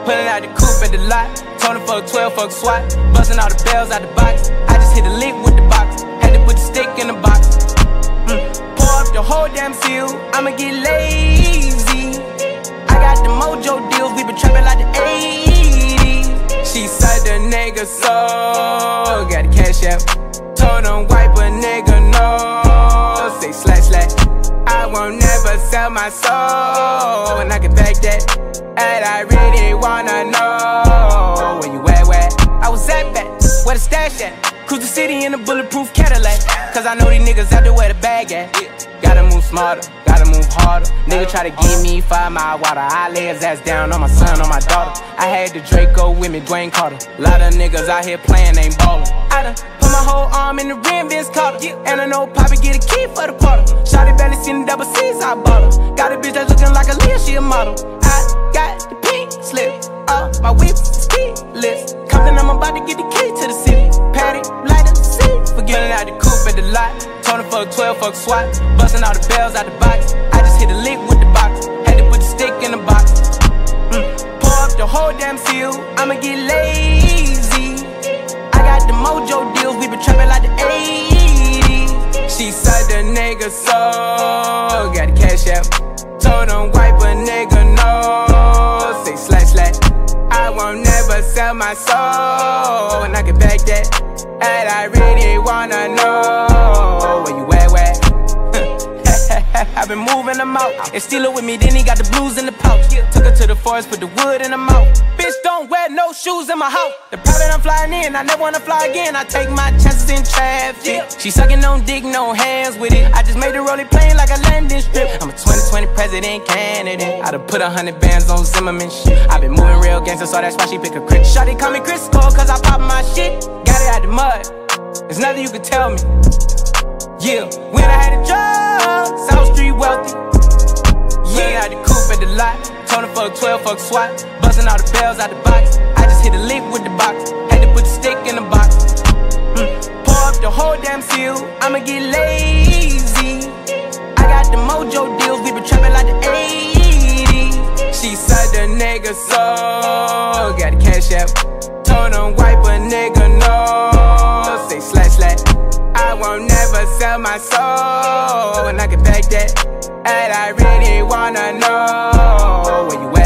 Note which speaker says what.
Speaker 1: Pulling out the coupe at the lot. Told him fuck 12, fuck SWAT. Busting all the bells out the box. I just hit a lick with the box. Had to put the stick in the box. Pour up the whole damn seal. I'ma get lazy. I got the mojo deals. We been trapping like the 80s. She said the nigga so. Got the cash out. Told him wipe a nigga no. Say slash slash. I won't never sell my soul. And I can back that. And I really wanna know where you at, I was at back, where the stash at. Cruise the city in a bulletproof Cadillac. Cause I know these niggas out there where the bag at. Gotta move smarter, gotta move harder. Nigga try to give me 5 mile water. I lay his ass down on my son, on my daughter. I had the Draco with me, Dwayne Carter. Lot of niggas out here playing, ain't ballin'. I done put my whole arm in the rim, Vince Carter. And I know Poppy get a key for the quarter. Shawty barely seen the double C's, I bought her. Got a bitch that's looking like a Leah, she a model. I got the pink slip, my whip is keyless. Compton, I'm about to get the key to the city. Patty, light up the seat. Forgetting out the coupe at the lot. Told him fuck 12, fuck SWAT. Busting all the bells out the box. I just hit a lick with the box. Had to put the stick in the box. Pour up the whole damn seal. I'ma get lazy. I got the mojo deals. We been trapping like the 80s. She said the nigga so. Got the cash out. Told him wipe a nigga no. Say slash slash. I won't never sell my soul. And I can back that. And I really wanna know where you at. I've been moving them out. And steal it with me, then he got the blues in the pouch. Took her to the forest, put the wood in her mouth. Bitch, don't wear no shoes in my house. The private I'm flying in, I never wanna fly again. I take my chances in traffic. She sucking on dick, no hands with it. I just made the rolling plane like a landing strip. I'm a 2020 president candidate. I done put 100 bands on Zimmerman shit. I been moving real gangster, so that's why she pick a crit. Shawty call me Crisco, cause I pop my shit. Got it out the mud, there's nothing you can tell me. Yeah, when I had a job, South Street wealthy. Yeah, I had the coupe at the lot. Told him fuck 12, fuck SWAT. Busting all the bells out the box. I just hit a lick with the box. Had to put the stick in the box. Pour up the whole damn seal. I'ma get lazy. I got the mojo deals. We been trapping like the 80s. She said the nigga so. Got the cash out. Told him wipe a nigga no. Say slash slash. I won't never sell my soul. And I can back that. And I really wanna know where you at.